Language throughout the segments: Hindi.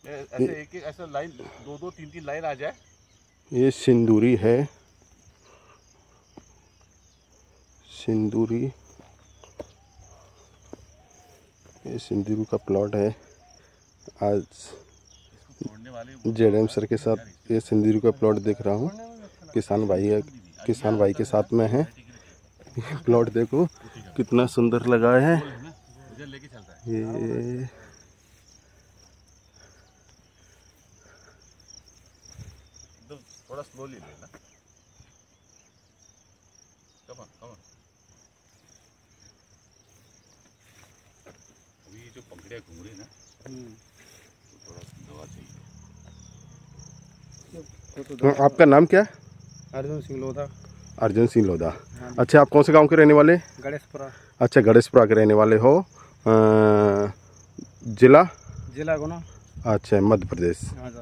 ऐसे एक एक ऐसा लाइन 2-2 3-3 लाइन आ जाए। ये सिंदूरी है, सिंदूरी, ये सिंदूरी का प्लॉट है। आज जेडएम सर के साथ ये सिंदूरी का प्लॉट देख रहा हूँ। किसान भाई के साथ में है। प्लॉट देखो कितना सुंदर लगा है ये। थोड़ा स्लोली लेना। Come on. अभी जो पंखड़ियाँ घूम रही है ना, तो थोड़ा दवा चाहिए। आपका नाम क्या है? अर्जुन सिंह लोधा। अर्जुन सिंह लोधा। अच्छा, आप कौन से गांव के रहने वाले? गणेशपुरा। अच्छा, गणेशपुरा के रहने वाले हो। जिला गुना। अच्छा, मध्य प्रदेश।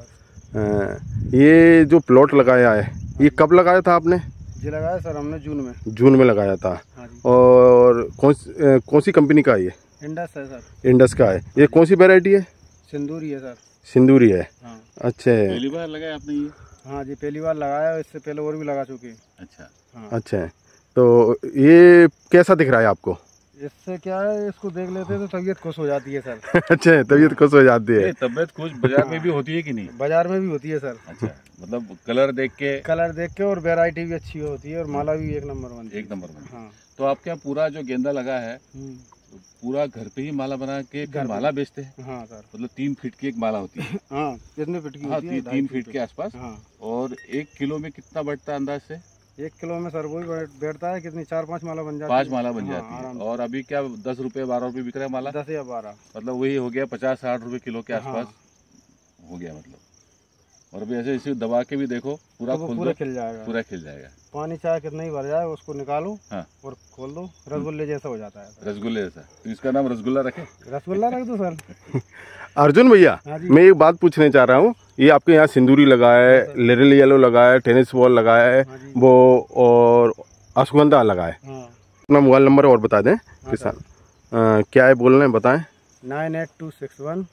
ये जो प्लॉट लगाया है ये कब लगाया था आपने? जी लगाया सर हमने जून में लगाया था। हाँ जी। और कौन सी कंपनी का है ये? इंडस है सर। इंडस का है। ये कौन सी वैरायटी है? सिंदूरी है सर। सिंदूरी है। हाँ। अच्छा, पहली बार लगाया आपने ये? हाँ जी, पहली बार लगाया, इससे पहले और भी लगा चुके। अच्छा। हाँ। अच्छा, तो ये कैसा दिख रहा है आपको? इससे क्या है, इसको देख लेते तो तबीयत खुश हो जाती है सर। अच्छा, तबीयत खुश हो जाती है। तबीयत खुश बाजार में भी होती है कि नहीं? बाजार में भी होती है सर। अच्छा, मतलब कलर देख के और वैरायटी भी अच्छी होती है और माला भी एक नंबर बनती है। एक नंबर बनती है। हाँ। तो आपके यहाँ पूरा जो गेंदा लगा है पूरा घर पे ही माला बना के घर माला बेचते हैं? हाँ सर। मतलब 3 फीट की एक माला होती है। हाँ, कितने फीट की होती है? 3 फीट के आसपास। हाँ। और 1 किलो में कितना बैठता है अंदाज से? 1 किलो में सर वही बैठता है कितनी, 4-5 माला बन जाती 5 है। माला बन जाती है। और अभी क्या 10 रुपये 12 रुपये बिक रहा है माला? 10 या 12। मतलब वही हो गया 50-60 रुपये किलो के आसपास हो गया मतलब। और अभी ऐसे इसी दबा के भी देखो पूरा तो पूरा खिल जाएगा। पूरा खिल जाएगा। पानी चाहे कितना ही भर जाए उसको निकालो। हाँ। और खोल दो, रसगुल्ले जैसा हो जाता है। रसगुल्ले जैसा। तो इसका नाम रसगुल्ला रखे? रसगुल्ला रख दो सर। अर्जुन भैया, मैं एक बात पूछने चाह रहा हूँ। ये आपके यहाँ सिंदूरी लगा है, लिरिल येलो लगा है, टेनिस बॉल लगा है, वो और अश्वगंधा लगा है। अपना मोबाइल नंबर और बता दें किसान। क्या है बोलना है, बताएं। 98261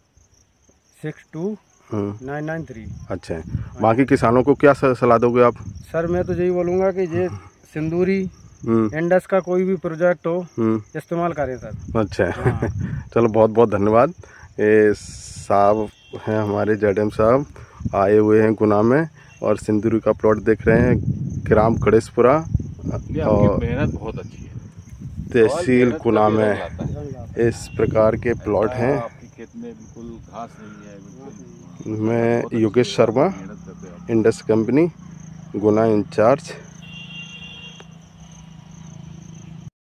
62993। अच्छा, बाकी किसानों को क्या सलाह दोगे आप? सर मैं तो यही बोलूँगा कि ये सिंदूरी इंडस का कोई भी प्रोजेक्ट हो इस्तेमाल करें सर। अच्छा। चलो, बहुत बहुत धन्यवाद। ये साहब हैं हमारे जेडएम साहब, आए हुए हैं गुना में और सिंदूरी का प्लॉट देख रहे हैं। ग्राम गणेशपुरा और मेहनत बहुत अच्छी है। तहसील गुना में इस प्रकार के प्लॉट हैं। आपकी खेत में बिल्कुल घास नहीं है बिल्कुल। मैं Yogesh Sharma, Indus company Guna in charge.